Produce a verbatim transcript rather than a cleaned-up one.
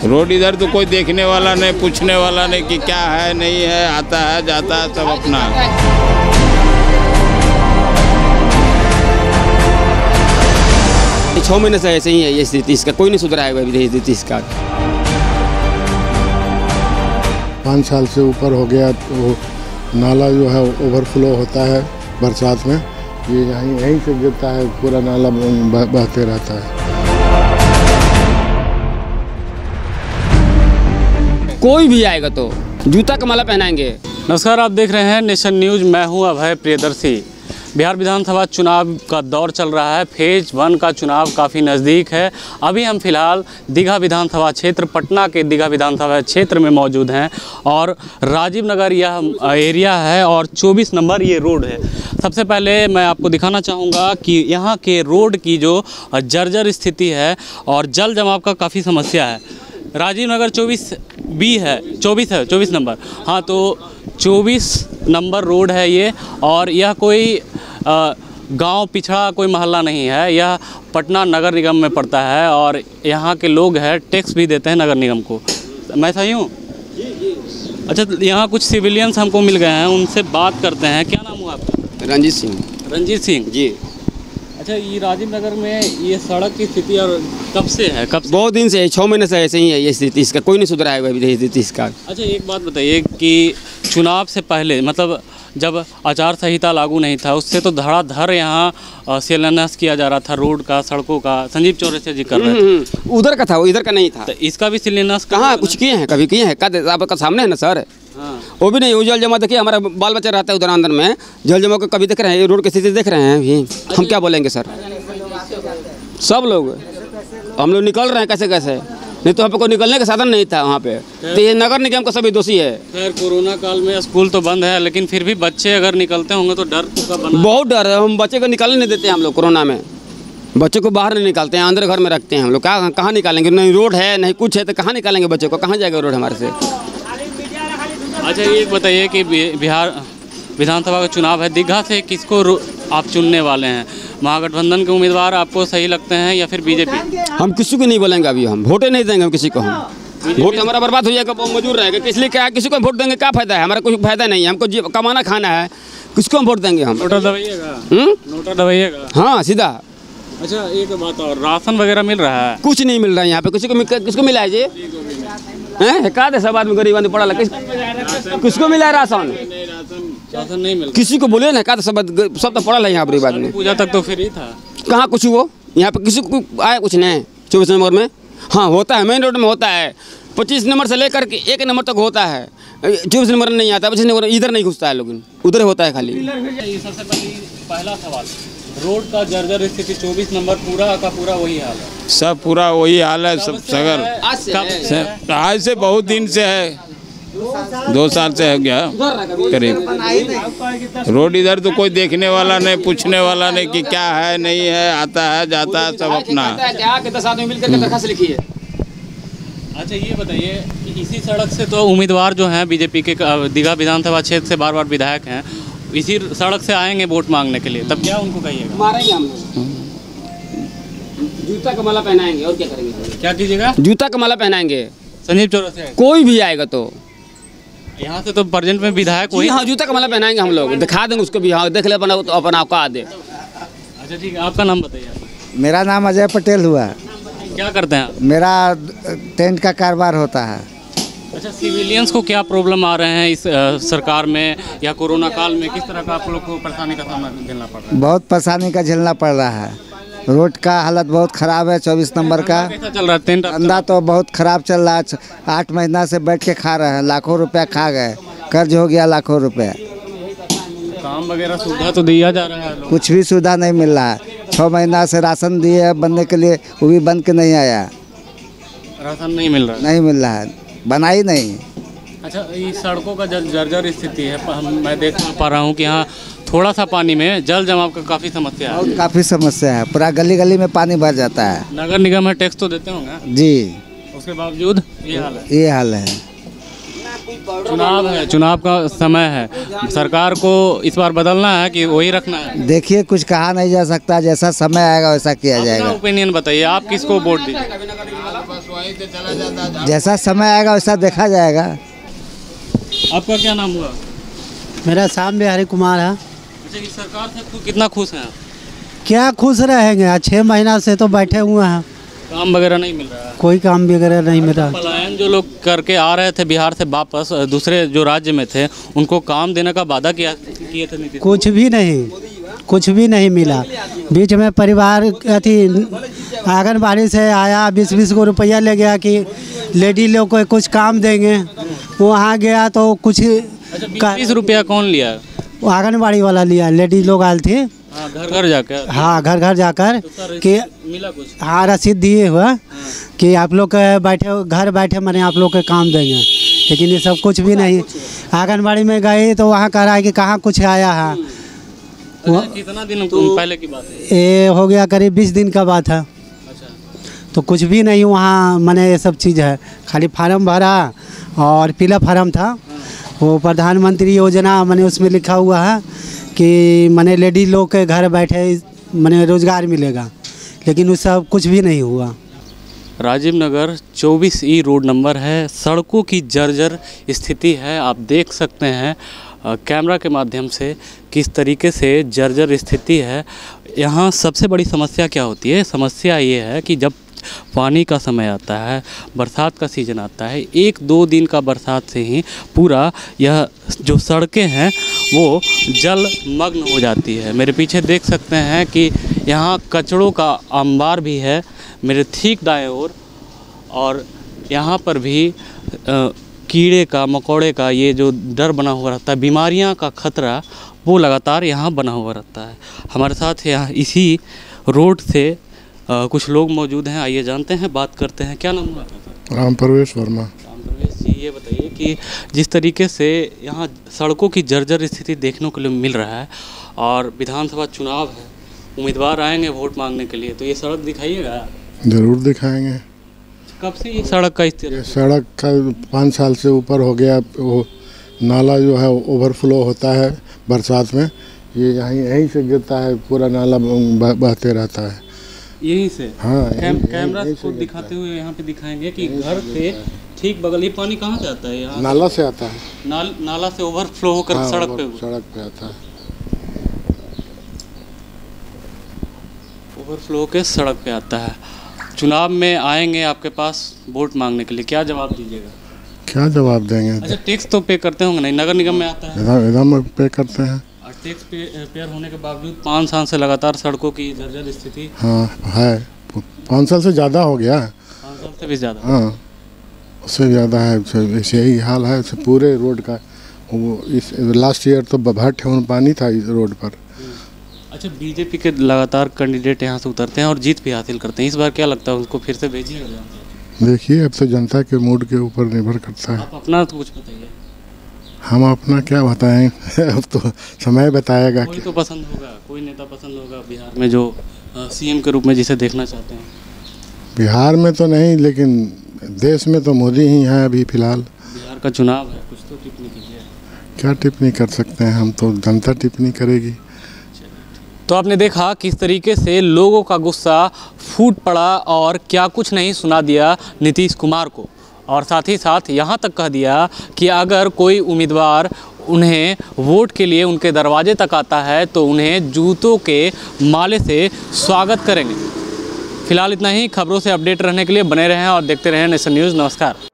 Road इधर तो कोई देखने वाला नहीं, पूछने वाला नहीं कि क्या है नहीं है, आता है जाता है सब अपना। छः महीने से ऐसे ही है ये स्थिति, इसका कोई नहीं सुधरा है अभी स्थिति इसका। पाँच साल से ऊपर हो गया तो नाला जो है ओवरफ्लो होता है बरसात में, ये यहीं यहीं से गिरता है, पूरा नाला बहते रहता है। कोई भी आएगा तो जूता का माला पहनाएंगे। नमस्कार, आप देख रहे हैं नेशन न्यूज़। मैं हूं अभय प्रियदर्शी। बिहार विधानसभा चुनाव का दौर चल रहा है। फेज वन का चुनाव काफ़ी नज़दीक है। अभी हम फिलहाल दीघा विधानसभा क्षेत्र, पटना के दीघा विधानसभा क्षेत्र में मौजूद हैं और राजीव नगर यह एरिया है और चौबीस नंबर ये रोड है। सबसे पहले मैं आपको दिखाना चाहूँगा कि यहाँ के रोड की जो जर्जर स्थिति है और जल जमाव का काफ़ी समस्या है। राजीव नगर चौबीस बी है, चौबीस है, चौबीस नंबर। हाँ, तो चौबीस नंबर रोड है ये, और यह कोई गांव पिछड़ा कोई मोहल्ला नहीं है। यह पटना नगर निगम में पड़ता है और यहाँ के लोग हैं टैक्स भी देते हैं नगर निगम को। मैं सही हूँ? अच्छा, यहाँ कुछ सिविलियंस हमको मिल गए हैं, उनसे बात करते हैं। क्या नाम हुआ आपका? रंजीत सिंह। रंजीत सिंह जी। अच्छा, ये राजीव नगर में ये सड़क की स्थिति और कब से है? कब से? बहुत दिन से, छः महीने से ऐसे ही है ये स्थिति, इसका कोई नहीं सुधरा है अभी स्थिति इसका। अच्छा, एक बात बताइए कि चुनाव से पहले, मतलब जब आचार संहिता लागू नहीं था, उससे तो धड़ाधड़ यहाँ शिलान्यास किया जा रहा था रोड का, सड़कों का। संजीव चौरसिया जी कर रहे थे। उधर का था वो, इधर का नहीं था। तो इसका भी शिलान्यास कहाँ कुछ किए हैं? कभी किए हैं? कद आपका सामने है ना सर। हाँ। वो भी नहीं, वो जल जमा देखिए, हमारा बाल बच्चा रहता है उधर अंदर में, जल जमा को कभी देख रहे हैं? ये रोड की स्थिति देख रहे हैं अभी, हम क्या बोलेंगे सर? सब लोग हम लोग निकल रहे हैं कैसे कैसे, नहीं तो हम को निकलने का साधन नहीं था वहाँ पे। तो ये नगर निगम का सभी दोषी है। खैर, कोरोना काल में स्कूल तो बंद है, लेकिन फिर भी बच्चे अगर निकलते होंगे तो डर तो बना। बहुत डर है, हम बच्चे को निकलने नहीं देते हैं हम लोग। कोरोना में बच्चे को बाहर नहीं निकालते हैं, अंदर घर में रखते हैं हम लोग। कहाँ कहाँ निकालेंगे? नहीं रोड है नहीं कुछ है, तो कहाँ निकालेंगे बच्चे को? कहाँ जाएगा रोड हमारे से? अच्छा, ये बताइए कि बिहार विधानसभा का चुनाव है, दीघा से किसको आप चुनने वाले हैं? महागठबंधन के उम्मीदवार आपको सही लगते हैं या फिर बीजेपी? हम किसी को नहीं बोलेंगे अभी, हम वोटे नहीं देंगे हम किसी को। हम वोट हमारा बर्बाद हो जाएगा, मजबूर रहेगा। इसलिए क्या किसी को वोट देंगे? क्या फायदा है? हमारा कोई फायदा नहीं है, हमको कमाना खाना है, किसको हम वोट देंगे? हम नोटा दबाइएगा। नोटा दबाइएगा। हाँ, सीधा। अच्छा, एक बात और, राशन वगैरह मिल रहा है? कुछ नहीं मिल रहा है यहाँ पे किसी को। किसको मिला है जी? हैं का दे सब आदमी गरीब आदमी पड़ा लगा, किसको मिला है राशन? राशन नहीं मिल, किसी को बोले ना, का सब सब तो पड़ा है यहाँ गरीब आदमी। पूजा तक तो फ्री था, कहाँ कुछ वो यहाँ पे किसी को आया कुछ नहीं। चौबीस नंबर में हाँ होता है, मेन रोड में होता है। पच्चीस नंबर से लेकर के एक नंबर तक होता है, चौबीस नंबर नहीं आता। पच्चीस नंबर इधर नहीं घुसता है, लोग उधर होता है खाली। सबसे पहला सवाल, रोड का जर्जर स्थिति, चौबीस नंबर पूरा का पूरा वही हाल है? सब पूरा वही हाल है सब सगर। आज से बहुत दिन से है, दो साल से हो गया करीब। रोड इधर तो कोई देखने वाला नहीं, पूछने वाला नहीं कि क्या है नहीं है, आता है जाता है सब अपना। अच्छा, ये बताइए, इसी सड़क से तो उम्मीदवार जो हैं बीजेपी के दीघा विधानसभा क्षेत्र से बार बार विधायक हैं, इसी सड़क से आएंगे वोट मांगने के लिए, तब क्या उनको कहिएगा? मारेंगे हम लोग, जूता का माला पहनाएंगे और क्या करेंगे? क्या कीजिएगा? जूता का माला पहनाएंगे। संजीव चौरसिया कोई भी आएगा तो यहाँ से तो प्रेजेंट में विधायक वही। हाँ, जूता का माला पहनाएंगे हम लोग, दिखा देंगे उसको भी। हाँ, देख ले अपना, तो अपना आपका दे। अच्छा ठीक है, आपका नाम बताइए। मेरा नाम अजय पटेल हुआ। क्या करते हैं आप? मेरा टेंट का कारोबार होता है। अच्छा, सिविलियंस को क्या प्रॉब्लम आ रहे हैं इस आ, सरकार में या कोरोना काल में? किस तरह का आप लोग को परेशानी का सामना झेलना पड़ रहा है? बहुत परेशानी का झेलना पड़ रहा है। रोड का हालत बहुत ख़राब है। चौबीस नंबर का कैसा चल रहा है? धंधा तो बहुत ख़राब चल रहा है। आठ महीना से बैठ के खा रहे हैं, लाखों रुपया खा गए, कर्ज हो गया लाखों रुपया। काम वगैरह सुविधा तो दिया जा रहा है? कुछ भी सुविधा नहीं मिल रहा है। छः महीना से राशन दिए बनने के लिए, वो भी बन के नहीं आया। राशन नहीं मिल रहा? नहीं मिल रहा है, बना ही नहीं। अच्छा, ये सड़कों का जर्जर स्थिति है। मैं देख पा रहा हूँ कि यहाँ थोड़ा सा पानी में जल जमाव का काफ़ी समस्या है। काफ़ी समस्या है, पूरा गली गली में पानी भर जाता है। नगर निगम है, टैक्स तो देते होंगे जी, उसके बावजूद ये हाल है। ये हाल है। चुनाव है, चुनाव का समय है, सरकार को इस बार बदलना है कि वही रखना है? देखिए, कुछ कहा नहीं जा सकता, जैसा समय आएगा वैसा किया जाएगा। ओपिनियन बताइए, आप किसको वोट दीजिए? जैसा समय आएगा वैसा देखा जाएगा। आपका क्या नाम हुआ? मेरा शाम बिहारी कुमार है। अच्छा, इस सरकार से आपको कितना खुश हैं आप? क्या खुश रहेंगे, छः महीना से तो बैठे हुए हैं, काम वगैरह नहीं मिल रहा है? कोई काम वगैरह नहीं मिल रहा। पलायन जो लोग करके आ रहे थे बिहार से वापस दूसरे जो राज्य में थे, उनको काम देने का वादा किया किए थे नीतीश? कुछ भी नहीं, कुछ भी नहीं मिला। बीच में परिवार अथी आंगनबाड़ी से आया, बीस बीस को रुपया ले गया कि लेडी लोग को कुछ काम देंगे। वहाँ गया तो कुछ बीस रुपया कौन लिया? आंगनबाड़ी वाला लिया, लेडी लोग आए थे। हाँ, घर घर जाकर। हाँ, घर घर जाकर तो कि मिला कुछ? हाँ, रसीद दिए हुआ हाँ। कि आप लोग बैठे घर बैठे मैंने आप लोग के काम देंगे, लेकिन ये सब कुछ भी नहीं। आंगनबाड़ी में गए तो वहाँ कह रहा है कि कहाँ कुछ आया है। वो कितना दिन पहले की बात है? ये हो गया करीब बीस दिन का बात है। अच्छा। तो कुछ भी नहीं वहाँ मैंने ये सब चीज़ है, खाली फार्म भरा और पीला फार्म था। वो प्रधानमंत्री योजना मैंने उसमें लिखा हुआ है कि मैंने लेडी लोग के घर बैठे मैंने रोज़गार मिलेगा, लेकिन उस सब कुछ भी नहीं हुआ। राजीव नगर चौबीस ई रोड नंबर है, सड़कों की जर्जर स्थिति है। आप देख सकते हैं आ, कैमरा के माध्यम से किस तरीके से जर्जर स्थिति है। यहाँ सबसे बड़ी समस्या क्या होती है? समस्या ये है कि जब पानी का समय आता है, बरसात का सीज़न आता है, एक दो दिन का बरसात से ही पूरा यह जो सड़कें हैं वो जलमग्न हो जाती है। मेरे पीछे देख सकते हैं कि यहाँ कचड़ों का अंबार भी है मेरे ठीक दाएं ओर, और यहाँ पर भी आ, कीड़े का मकोड़े का ये जो डर बना हुआ रहता है, बीमारियाँ का खतरा वो लगातार यहाँ बना हुआ रहता है। हमारे साथ यहाँ इसी रोड से आ, कुछ लोग मौजूद हैं, आइए जानते हैं, बात करते हैं। क्या नाम हुआ? राम प्रवेश वर्मा। राम प्रवेश जी, ये बताइए कि जिस तरीके से यहाँ सड़कों की जर्जर स्थिति देखने को मिल रहा है और विधानसभा चुनाव है, उम्मीदवार आएंगे वोट मांगने के लिए, तो ये सड़क दिखाइएगा? जरूर दिखाएंगे। कब से ये सड़क का इस ये सड़क का पाँच साल से ऊपर हो गया। वो नाला जो है ओवरफ्लो होता है बरसात में, ये यहीं यहीं से गिरता है, पूरा नाला बहते रहता है यहीं से। हाँ, कैम, कैमरा को दिखाते हुए यहाँ पे दिखाएंगे कि घर से ठीक बगल। ये पानी कहाँ से आता है? यहाँ नाला से आता है। नाल, नाला से ओवरफ्लो होकर हाँ, सड़क पे सड़क पे आता है। ओवरफ्लो के सड़क पे आता है। चुनाव में आएंगे आपके पास वोट मांगने के लिए, क्या जवाब दीजिएगा? क्या जवाब देंगे? अच्छा, टैक्स तो पे करते होंगे? नहीं, नगर निगम में आता है। इधर इधर पे करते हैं। और टैक्स पे पेयर होने के बावजूद पाँच साल से लगातार सड़कों की जर्जर स्थिति। हाँ है, पाँच साल से ज़्यादा हो गया है। पाँच साल से भी ज़्यादा? हाँ, उससे ज़्यादा है। ऐसे यही हाल है पूरे रोड का। वो इस लास्ट ईयर तो भट्ट पानी था इस रोड पर। अच्छा, बीजेपी के लगातार कैंडिडेट यहाँ से उतरते हैं और जीत भी हासिल करते हैं, इस बार क्या लगता है उनको फिर से भेजिएगा? देखिए, अब तो जनता के मूड के ऊपर निर्भर करता है। आप अपना तो कुछ बताइए। हम अपना क्या बताएं अब तो समय बताएगा। कोई तो पसंद होगा, कोई नेता पसंद होगा बिहार में जो सीएम के रूप में जिसे देखना चाहते हैं? बिहार में तो नहीं, लेकिन देश में तो मोदी ही हैं अभी फिलहाल। बिहार का चुनाव है, कुछ तो टिप्पणी कीजिए। क्या टिप्पणी कर सकते हैं हम, तो जनता टिप्पणी करेगी। तो आपने देखा किस तरीके से लोगों का गुस्सा फूट पड़ा और क्या कुछ नहीं सुना दिया नीतीश कुमार को, और साथ ही साथ यहाँ तक कह दिया कि अगर कोई उम्मीदवार उन्हें वोट के लिए उनके दरवाजे तक आता है तो उन्हें जूतों के माले से स्वागत करेंगे। फिलहाल इतना ही। खबरों से अपडेट रहने के लिए बने रहें और देखते रहें नेशन न्यूज़। नमस्कार।